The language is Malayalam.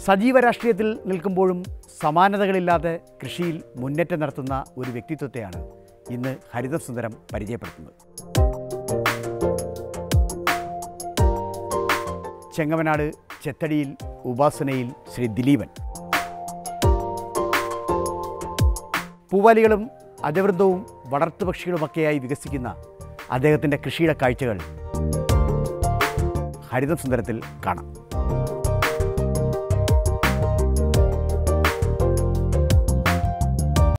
സജീവ രാഷ്ട്രീയത്തിൽ നിൽക്കുമ്പോഴും സമാനതകളില്ലാതെ കൃഷിയിൽ മുന്നേറ്റം നടത്തുന്ന ഒരു വ്യക്തിത്വത്തെയാണ് ഇന്ന് ഹരിതം സുന്ദരം പരിചയപ്പെടുത്തുന്നത്. ചെങ്ങമനാട് ചെത്തടിയിൽ ഉപാസനയിൽ ശ്രീ ദിലീപൻ. പൂവാലികളും അജവൃന്ദവും വളർത്തുപക്ഷികളുമൊക്കെയായി വികസിക്കുന്ന അദ്ദേഹത്തിൻ്റെ കൃഷിയുടെ കാഴ്ചകൾ ഹരിതം സുന്ദരത്തിൽ കാണാം.